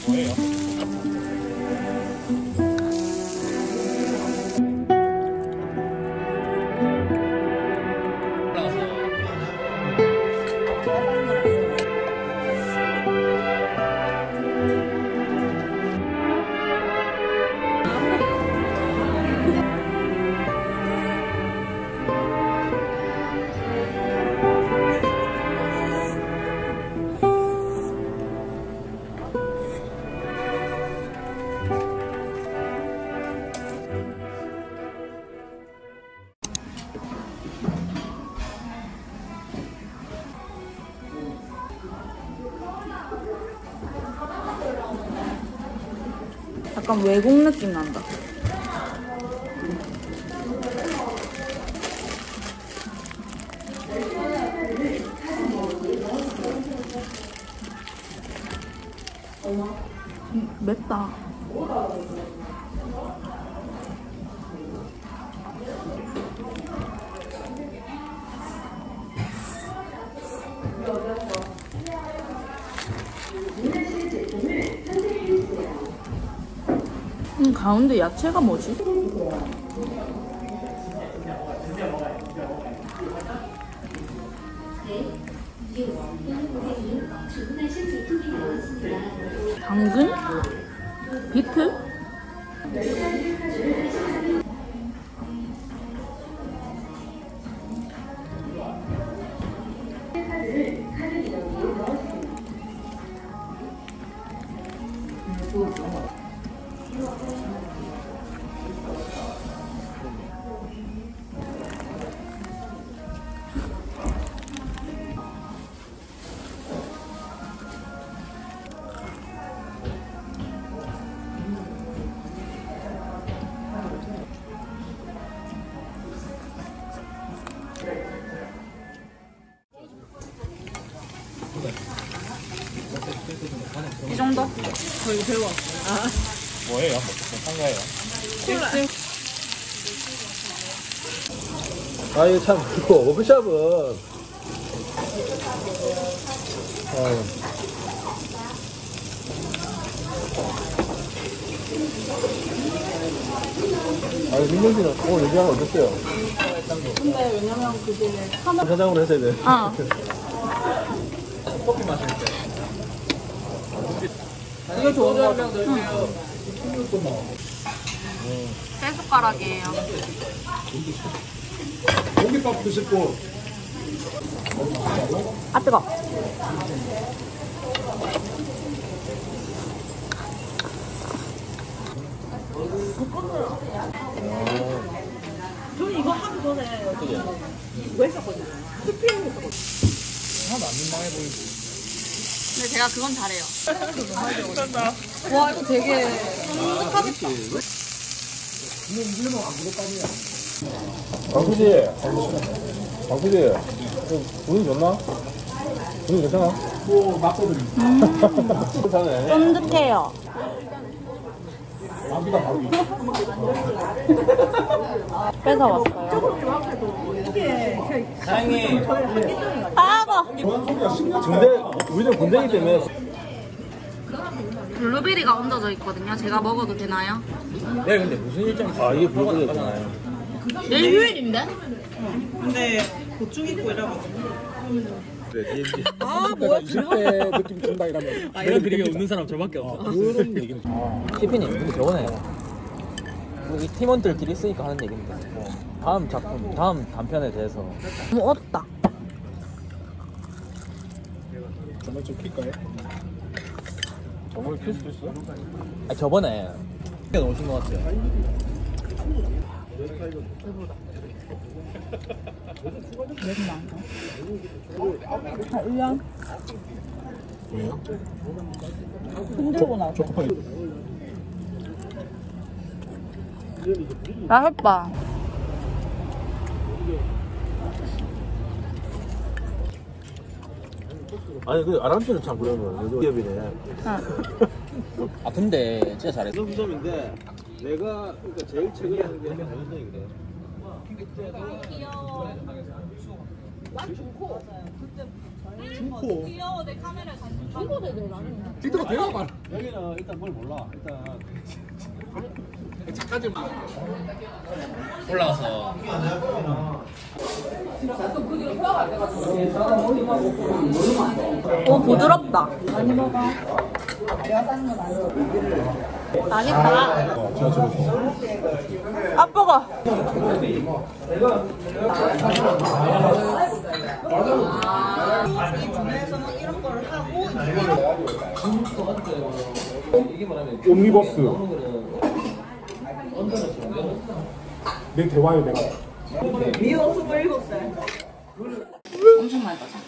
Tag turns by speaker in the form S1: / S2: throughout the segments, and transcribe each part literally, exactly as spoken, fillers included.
S1: 뭐예요?
S2: 약간 외국 느낌 난다. 음, 맵다. 음, 가운데 야채가 뭐지? 당근? 비트? 이 정도? 저 이거 배워. 아.
S1: 뭐예요? 산 거예요?
S2: 콜라.
S3: 아, 이거 참, 이거 워크숍은. 어. 아, 민경 씨는 오늘 얘기하면 어땠어요?
S2: 근데 왜냐면 그게 하나.
S3: 사장으로 했어야 돼.
S2: 아.
S1: 커피 마실 때.
S2: 이게 좋은 거 같아. 세 숟가락이에요.
S3: 고기밥 드실 분.
S2: 아, 뜨거.
S4: 저는 이거 하기 전에 이거 했었거든요. 스피링 했었거든요.
S1: 하나도 안 민망해 보이지.
S2: 근데 제가 그건 잘해요. 와, 이거 되게 쫀득하겠다.
S3: 방수지, 방수지, 분위기 좋나? 분위기 괜찮아? 뭐, 막거든. 괜찮네.
S2: 쫀득해요. 뺏어왔어요.
S1: 사장님.
S2: 아, 뭐.
S3: 근데, 우리는 군대이기 때문에.
S2: 블루베리가 얹어져 있거든요. 제가 먹어도 되나요?
S1: 네, 근데 무슨 일정이
S3: 아, 이게 블루베리잖아요.
S2: 내일 휴일인데?
S4: 근데 보충 있고 이래가지고.
S3: 아, 뭐야? 이십 대 느낌 준다 이러면.
S1: 아, 이런 그림에 웃는 사람 저밖에 없어.
S3: 그런 얘기는.
S5: 티피님 근데 저번에 이 팀원들끼리 쓰니까 하는 얘기인데 뭐 다음 작품, 다음 단편에 대해서
S2: 너무 어둡다.
S3: 정말 좀 킬까요? 정말 킬 수도 있어?
S5: 아니, 저번에 오신 것 같아요.
S2: 배부르다. 매운 아, 일량.
S3: 왜요?
S2: 흔들고 나서.
S3: 초코파이.
S2: 맛있다.
S3: 아니, 그 아람씨는 참 그러면 여기 기업이네.
S5: 아 근데 진짜 잘했어.
S3: 점인데 내가 그러니까 제일 최근에 하는 게 당연히 그래.
S4: 귀여워. 완 좋고. 그때
S3: 중코.
S2: 귀여워 내 카메라 중고대 내 나는.
S3: 이따가 대화 말.
S1: 여기는 일단 뭘 몰라. 일단
S3: 잠깐
S1: 올라가서
S2: 오 부드럽다. 많이 먹어. 내가 사는 건 아니야. 아니까. 아 먹어. 이 구매에서는 이런 거를 하고
S3: 옴니버스. 내 대화에 내가.
S2: 미호 스물일곱 살.
S4: 엄청 많이 가자.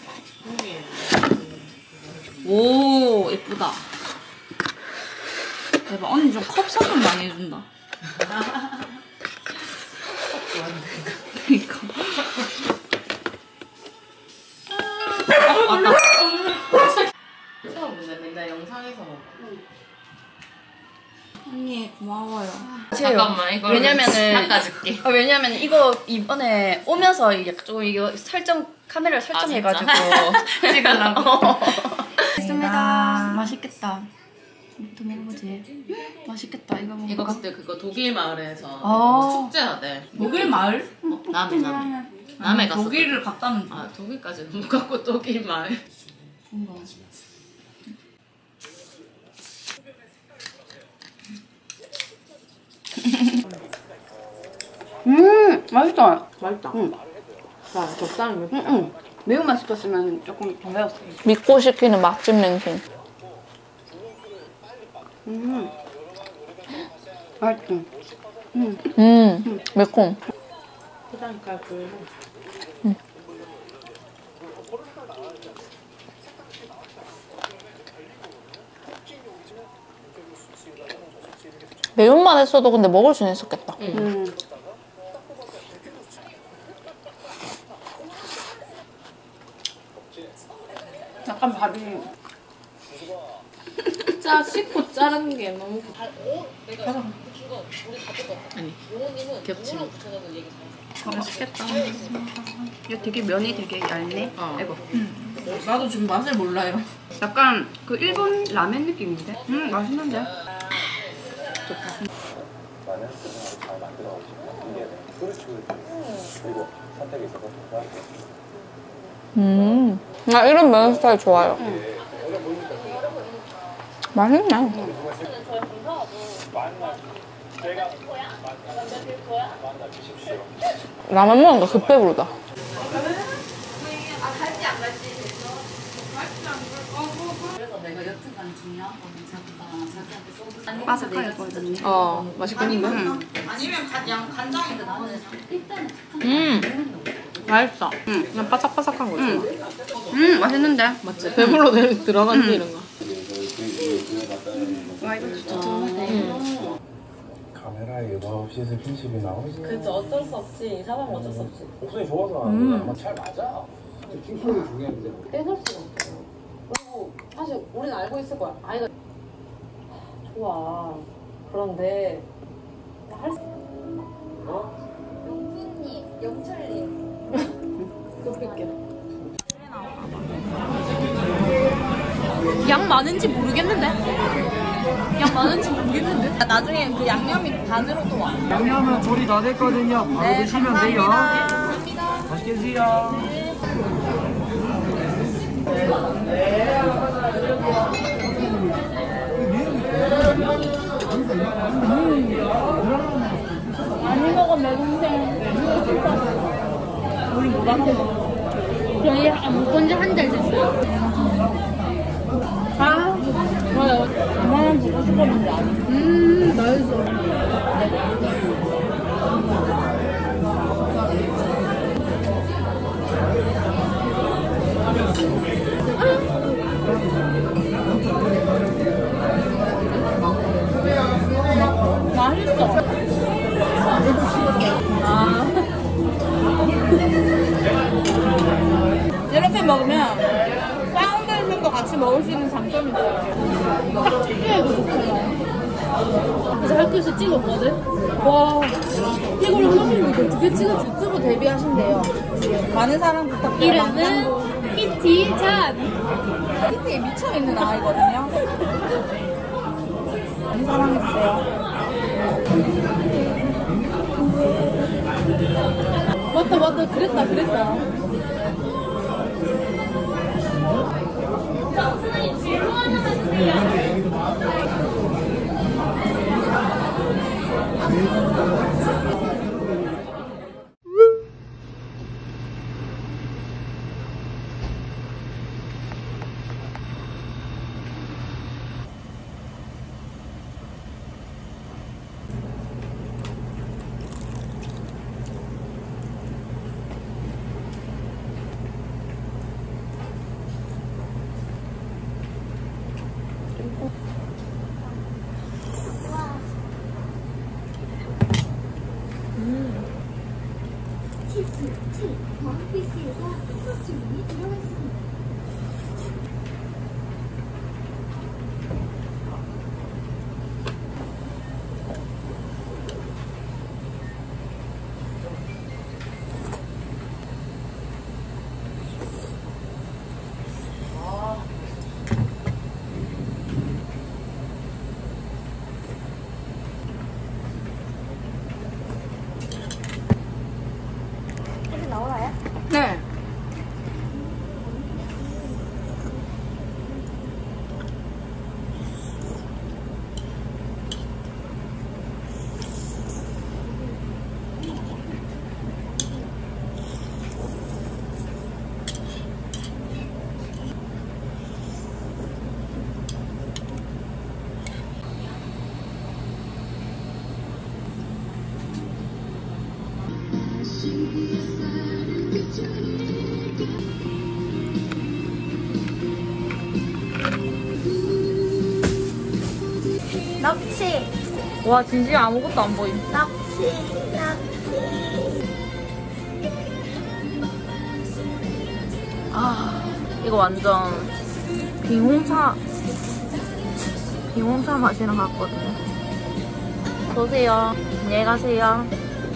S4: 오, 예쁘다. 대박. 언니 좀 컵 사좀 많이 해준다. 그니까. 어, 맞다.
S6: 처음 근데 맨날 영상에서 먹고.
S4: 언니, 고마워요.
S6: 잠깐만, 이거
S4: 왜냐면은-
S6: 닦아줄게.
S4: 아, 왜냐면 이거 이번에 오면서 이게 좀 이거 설정, 카메라를 설정해가지고.
S6: 찍으려고.
S4: 있습니다. 맛있겠다. 또 먹어보지. 맛있겠다. 이거 먹어.
S6: 이거 그때 그거 독일 마을에서
S4: 아.
S6: 축제하대.
S4: 독일 마을?
S6: 어, 남해 남해. 남해 갔어.
S4: 독일을 갔다는 줄.
S6: 아 독일까지는 못 갔고 독일 마을.
S4: 뭔가. 음, 맛있다.
S6: 맛있다.
S4: 응.
S6: 자 적당히 맵다.
S4: 응, 응. 매운맛 시켰으면 조금 더 매웠어.
S2: 믿고 시키는 맛집 냉신.
S4: 음. 맛있다. 음.
S2: 음 매콤.
S6: 포장칼 불고.
S2: 매운맛 했어도 근데 먹을 수는 있었겠다.
S4: 음. 약간 밥이
S6: 짜 씻고 자르는 게 너무. 아니 겹치는.
S4: 맛있겠다. 이거 되게 면이 되게 얇네.
S6: 어.
S4: 아이고.
S6: 나도 지금 맛을 몰라요.
S4: 약간 그 일본 라면 느낌인데? 음, 맛있는데?
S2: 음, 나 이런 면 스타일 좋아요. 맛있네. 라면 먹으니까 급배부르다.
S4: 바삭하거든요.
S6: 어 맛있겠는데?
S4: 음.
S2: 음,
S6: 맛있어. 응. 그냥 바삭바삭한 거 좋아.
S4: 음, 맛있는데?
S6: 맞지? 배불러 들어간 게 이런 거.
S4: 와, 이거 진짜 좋은데.
S3: 카메라에 여덟 시에서 핀십이 나오지.
S6: 그치 어쩔 수 없지. 이 사람 어쩔 수 없지.
S3: 목소리 좋아서 아마 잘 맞아. 킹콩이 중요한데.
S6: 떼낼 수가 없어. 그리고 사실 우리는 알고 있을 거야. 아이가 좋아. 그런데 할 수. 어? 용진님, 영철님. 그렇게.
S2: 양 많은지 모르겠는데? 양 많은지 모르겠는데? 나중에 그 양념이 다 들어도 와.
S1: 양념은 조리 다 됐거든요. 바로
S2: 네,
S1: 드시면 돼요.
S2: 감사합니다.
S1: 맛있게 드세요.
S2: 많이 먹어, 내 동생. 우리 못 알아. 저희 묵은 지 한 달 됐어요. 아, 좋아요. 그만한 보고 싶었는데 안 해. 음, 맛있어. 맛있어. 아. 이렇게 먹으면 사운드 있는 거 같이 먹을 수 있는 장점이 있어요. 딱 튀기에도 좋잖아. 그래서 학교에서 찍었거든? 와, 이걸 하나님 이거 어떻게 찍었지? 유튜브 데뷔하신대요. 많은 사랑 부탁드려요. 이름은 피치 이티찬. 이티에 미쳐있는 아이거든요. 많이 사랑해주세요. 맞다 맞다 그랬다 그랬다. 네.
S4: 납치.
S2: 와 진심 아무것도 안 보임.
S4: 납치. 납치. 아 이거 완전 빙홍차 빙홍차 맛이랑 같거든요. 보세요. 안녕히 가세요.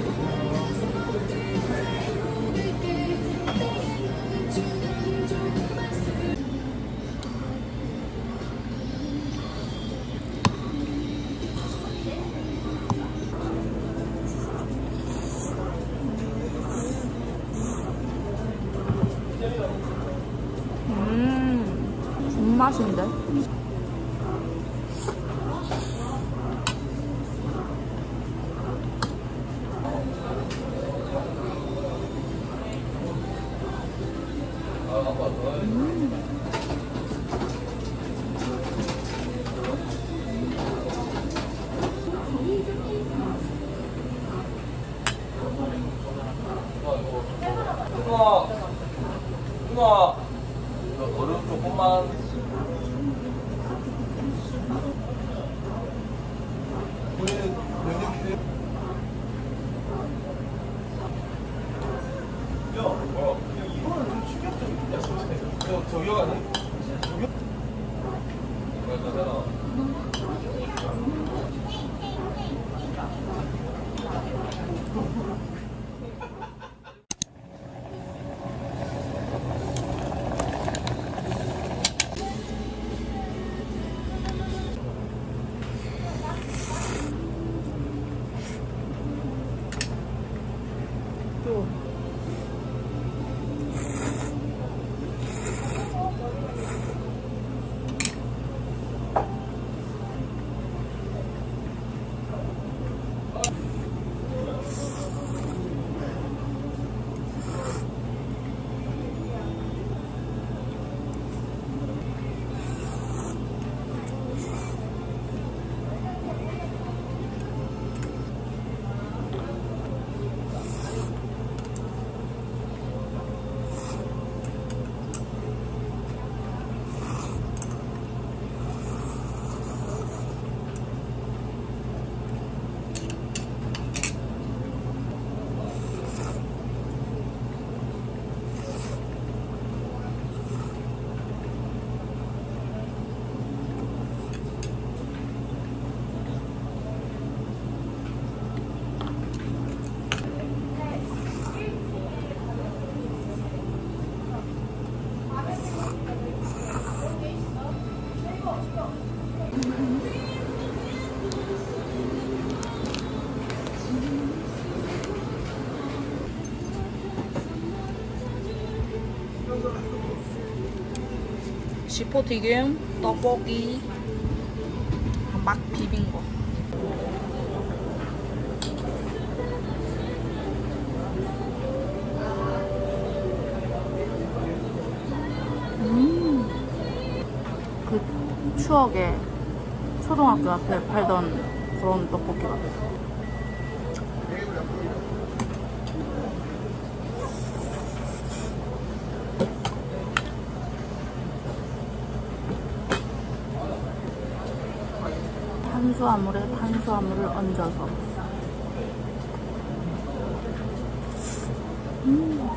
S4: 음, 존맛인데?
S5: 누나, 누나, 얼음 조금만. 야, 뭐야? 이거는 좀 충격적이야. 저 저기가 아니? 저기? 뭐야, 가잖아.
S2: 지포튀김, 떡볶이, 막 비빈 거. 음, 그 추억에 초등학교 앞에 팔던 그런 떡볶이 같아. 탄수화물에 탄수화물을 얹어서. 음.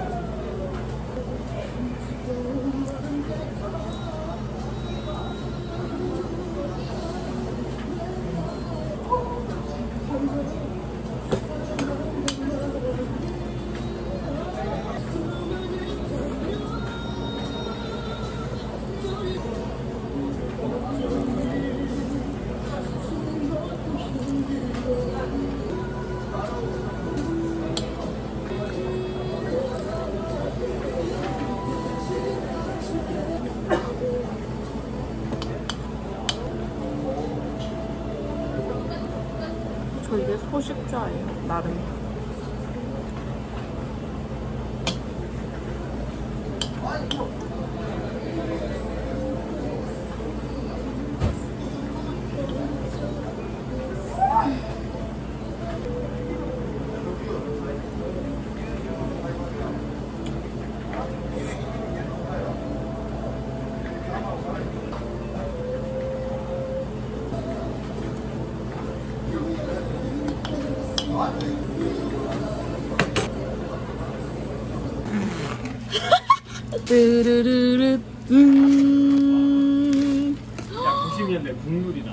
S2: 저 이게 소식자예요, 나름. 뚜루루루 음.
S3: 야 구십 년대 국룰이다.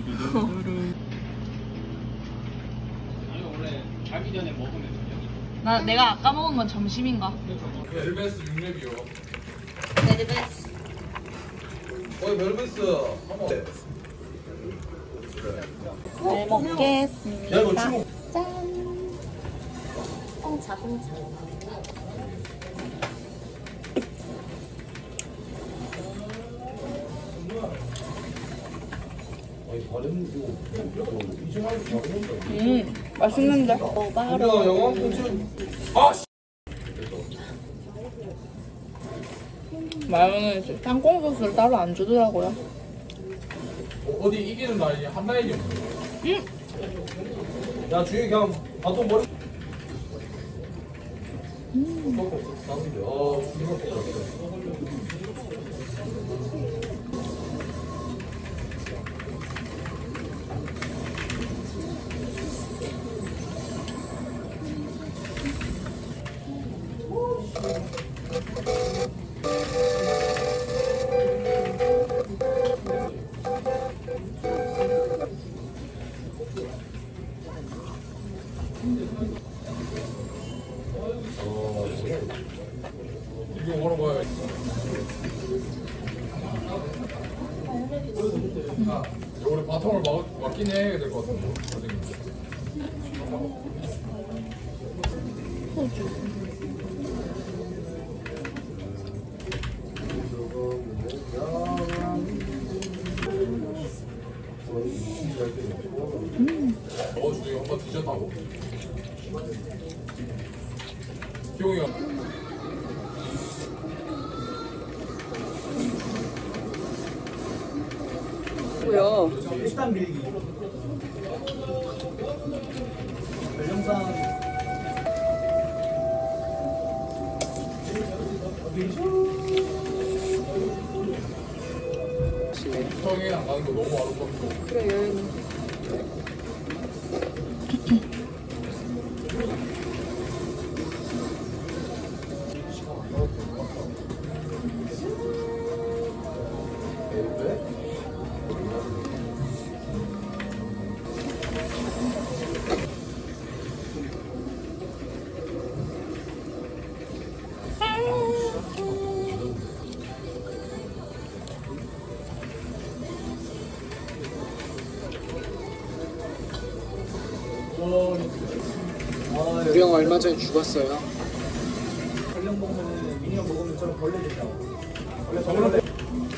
S1: 이거 원래 자기 전에 먹으면 저녁이.
S2: 나 내가 아까 먹은 건 점심인가?
S1: 벨베스 육렙이요.
S2: 네드베스.
S1: 어이 벨베스. 한번.
S2: 잘 먹겠습니다.
S1: 야 이거 주먹.
S2: 짠. 뽕차 뽕차. 음, 맛있는데? 어, 바로.
S1: 영화 콘츠. 아 씨.
S2: 마요네즈. 땅콩 소스를 따로 안 주더라고요.
S1: 어디 이기는 날이 한 달이지.
S2: 응.
S1: 야 주위 그냥 바통 머리. 음. 아 주위가. 이거 뭐라 봐요. 우리 바통을 막, 막긴 해야 될 것 같은데. 음. 어, 주희 한번 뒤졌다고. 기용이 형.
S2: 뭐야?
S1: 일단 밀기. 영상. 형이 안 가는 거 너무 아름답고.
S2: 그래, 여행.
S3: 우리 형 얼마 전에 죽었어요.
S1: 벌레 먹으면 미니언 먹으면 저런 벌레 된다고. 원래 벌레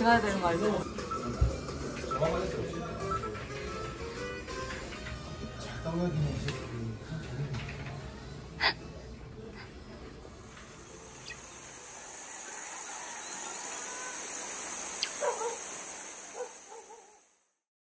S6: 지나야 되는 거 알죠?
S3: 잠깐만요.